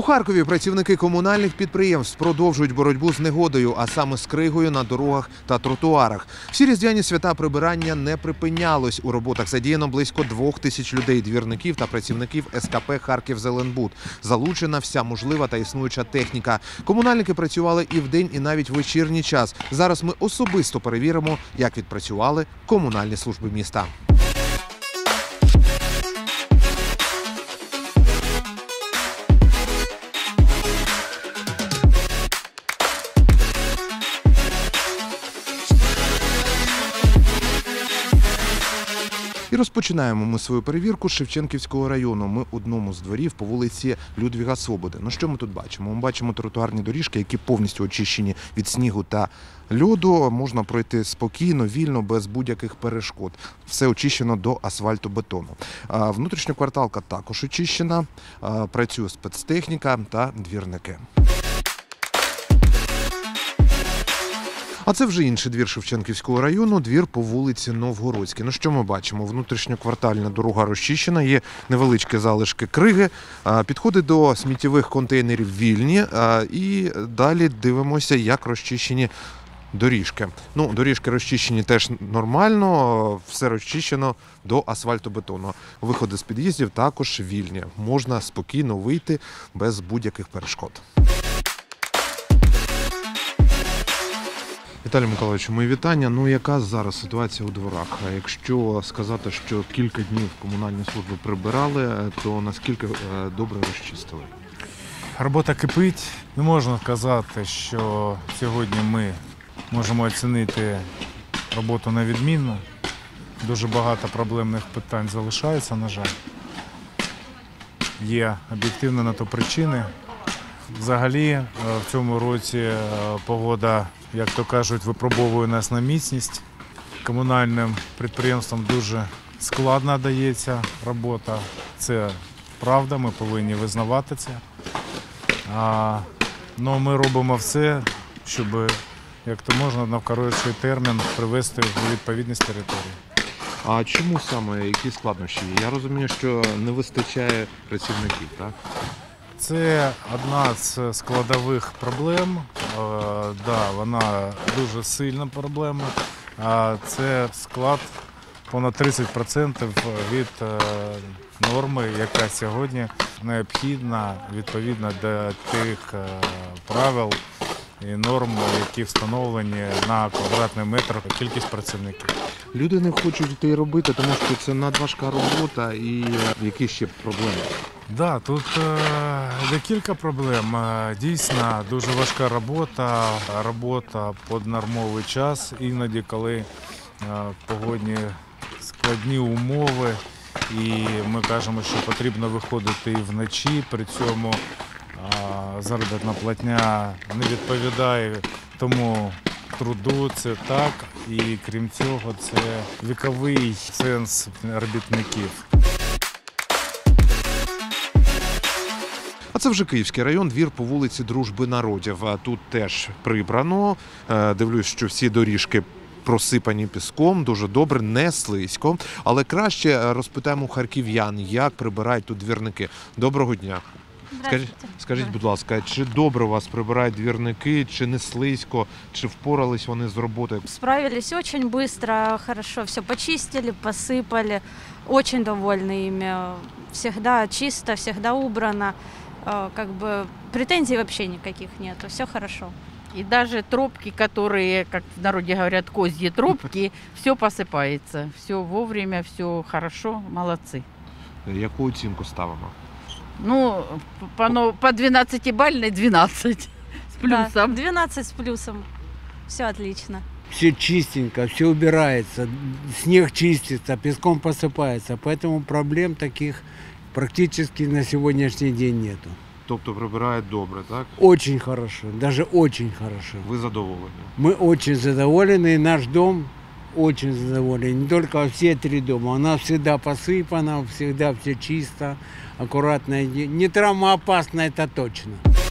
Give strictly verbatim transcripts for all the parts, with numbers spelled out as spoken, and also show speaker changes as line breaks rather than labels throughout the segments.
Харкові працівники комунальних підприємств продовжують боротьбу з негодою, а саме з кригою на дорогах та тротуарах. Всі різдвяні свята прибирання не припинялось. У роботах задіяно близько двох тисяч людей, двірників та працівників ес ка пе «Харківзеленбуд». Залучена вся можлива та існуюча техніка. Комунальники працювали і вдень, і навіть в вечірній час. Зараз ми особисто перевіримо, як відпрацювали комунальні служби міста. І розпочинаємо ми свою перевірку з Шевченківського району. Ми у одному з дворів по вулиці Людвіга Свободи. Ну що ми тут бачимо? Ми бачимо тротуарні доріжки, які повністю очищені від снігу та льоду. Можна пройти спокійно, вільно, без будь-яких перешкод. Все очищено до асфальтобетону. Внутрішня кварталка також очищена. Працює спецтехніка та двірники. А це вже інший двір Шевченківського району, двір по вулиці Новгородській. Ну що ми бачимо? Внутрішньоквартальна дорога розчищена, є невеличкі залишки криги, підходи до сміттєвих контейнерів вільні, і далі дивимося, як розчищені доріжки. Ну, доріжки розчищені теж нормально, все розчищено до асфальтобетону. Виходи з під'їздів також вільні, можна спокійно вийти без будь-яких перешкод. Віталій Миколаївич, мої вітання. Ну, яка зараз ситуація у дворах? Якщо сказати, що кілька днів комунальні служби прибирали, то наскільки добре розчистили?
Робота кипить. Не можна сказати, що сьогодні ми можемо оцінити роботу на відмінно. Дуже багато проблемних питань залишається, на жаль. Є об'єктивні на то причини. Взагалі, в цьому році погода, як то кажуть, випробовує нас на міцність. Комунальним підприємствам дуже складно дається робота. Це правда, ми повинні визнавати це. А, ну, ми робимо все, щоб, як то можна, на коротший термін привести у відповідність території.
А чому саме, які складнощі є? Я розумію, що не вистачає працівників, так?
Це одна з складових проблем, да, вона дуже сильна проблема, це склад понад тридцять відсотків від норми, яка сьогодні необхідна відповідно до тих правил і норм, які встановлені на квадратний метр кількість працівників.
Люди не хочуть йти робити, тому що це надважка робота, і які ще проблеми?
Так, да, тут е, декілька проблем. Дійсно, дуже важка робота, робота під нормовий час, іноді, коли е, погодні складні умови, і ми кажемо, що потрібно виходити і вночі, при цьому е, заробітна платня не відповідає тому труду, це так, і крім цього, це віковий сенс робітників.
А це вже Київський район, двір по вулиці Дружби народів. Тут теж прибрано. Дивлюсь, що всі доріжки просипані піском, дуже добре, не слизько. Але краще розпитаємо харків'ян, як прибирають тут двірники. Доброго дня. Скажіть, скажіть, будь ласка, чи добре у вас прибирають двірники, чи не слизько, чи впорались вони з роботою?
Справились очень быстро, хорошо, все почистили, посыпали. Очень довольны ими. Всегда чисто, всегда убрано. Как бы претензий вообще никаких нет, все хорошо.
И даже тропки, которые, как в народе говорят, козьи тропки, все посыпается, все вовремя, все хорошо, молодцы.
Яку оцінку ставимо?
Ну, по, по двенадцатибалльной двенадцать с плюсом.
Да, двенадцать с плюсом, все отлично.
Все чистенько, все убирается, снег чистится, песком посыпается, поэтому проблем таких практически на сегодняшний день нету.
Тобто прибирають добре, так?
Очень хорошо, даже очень хорошо.
Ви задоволені?
Мы очень задоволены, и наш дом очень задоволен. Не только все три дома, у нас всегда посыпано, всегда все чисто, аккуратно. Не травмоопасно, это точно.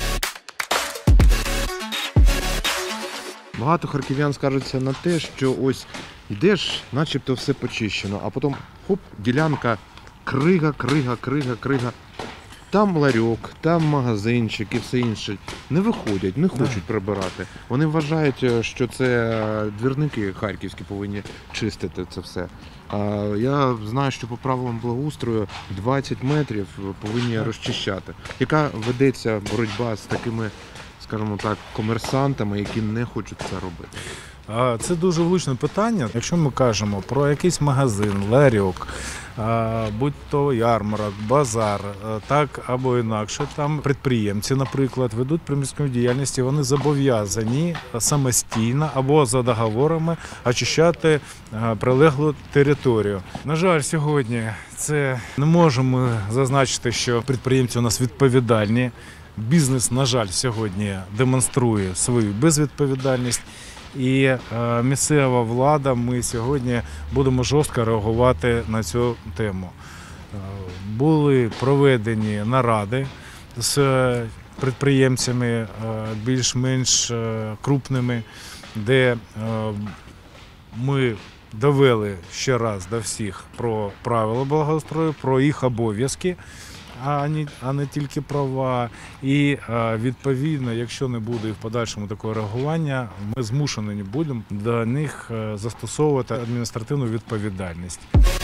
Багато харків'ян скаржаться на те, що ось йдеш, начебто все почищено, а потім хоп, ділянка, крига, крига, крига, крига. там ларьок, там магазинчик і все інше не виходять, не хочуть прибирати. Вони вважають, що це двірники харківські повинні чистити це все. А я знаю, що по правилам благоустрою двадцять метрів повинні розчищати. Яка ведеться боротьба з такими, скажімо так, комерсантами, які не хочуть це робити?
А, Це дуже влучне питання. Якщо ми кажемо про якийсь магазин, ларьок, а, будь-то ярмарок, базар, а, так або інакше, там підприємці, наприклад, ведуть приміську діяльність, і вони зобов'язані самостійно або за договорами очищати а, прилеглу територію. На жаль, сьогодні це не можемо зазначити, що підприємці у нас відповідальні. Бізнес, на жаль, сьогодні демонструє свою безвідповідальність. І е, місцева влада, ми сьогодні будемо жорстко реагувати на цю тему. Е, були проведені наради з підприємцями е, більш-менш е, крупними, де е, ми довели ще раз до всіх про правила благоустрою, про їх обов'язки, а не, а не тільки права. І відповідно, якщо не буде і в подальшому такого реагування, ми змушені будемо до них застосовувати адміністративну відповідальність.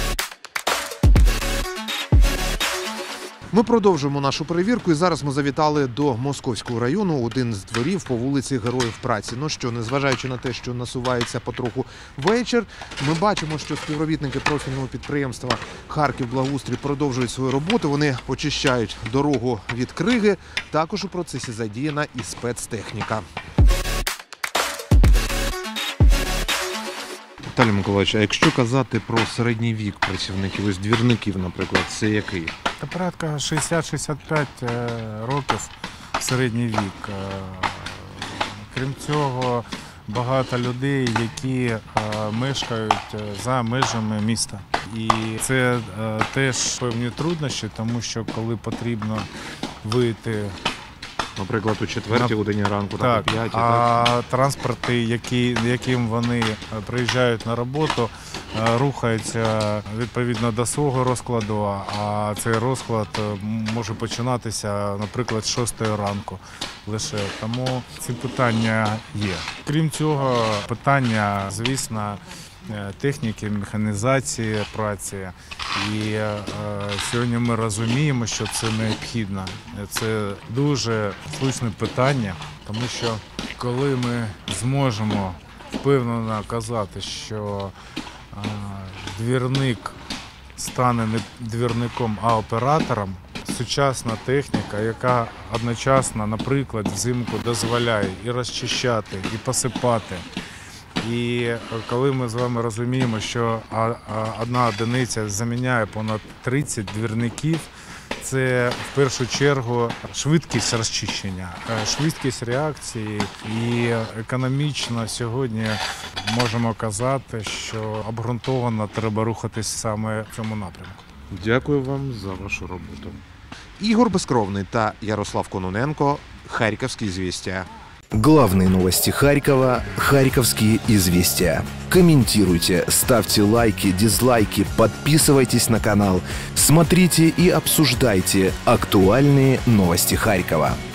Ми продовжуємо нашу перевірку, і зараз ми завітали до Московського району, один з дворів по вулиці Героїв Праці. Ну що, незважаючи на те, що насувається потроху вечір, ми бачимо, що співробітники профільного підприємства «Харківблагоустрій» продовжують свою роботу. Вони очищають дорогу від криги. Також у процесі задіяна і спецтехніка. Віталій Миколаївич, а якщо казати про середній вік працівників, ось двірників, наприклад, це який?
Та порядка шістдесят-шістдесят п'ять років середній вік. Крім цього, багато людей, які мешкають за межами міста. І це теж певні труднощі, тому що коли потрібно вийти,
наприклад, у четвертій годині ранку,
так,
так, о п'ятій.
А
так?
транспорти, які, яким вони приїжджають на роботу, рухаються відповідно до свого розкладу, а цей розклад може починатися, наприклад, з шостої ранку лише. Тому ці питання є. Крім цього, питання, звісно, техніки, механізації праці. І е, сьогодні ми розуміємо, що це необхідно. Це дуже слушне питання, тому що коли ми зможемо впевнено казати, що е, двірник стане не двірником, а оператором, сучасна техніка, яка одночасно, наприклад, взимку дозволяє і розчищати, і посипати. І коли ми з вами розуміємо, що одна одиниця заміняє понад тридцять двірників, це в першу чергу швидкість розчищення, швидкість реакції, і економічно сьогодні можемо казати, що обґрунтовано треба рухатись саме в цьому напрямку.
Дякую вам за вашу роботу. Ігор Безкровний та Ярослав Кононенко, «Харьковские известия».
Главные новости Харькова – «Харьковские известия». Комментируйте, ставьте лайки, дизлайки, подписывайтесь на канал, смотрите и обсуждайте актуальные новости Харькова.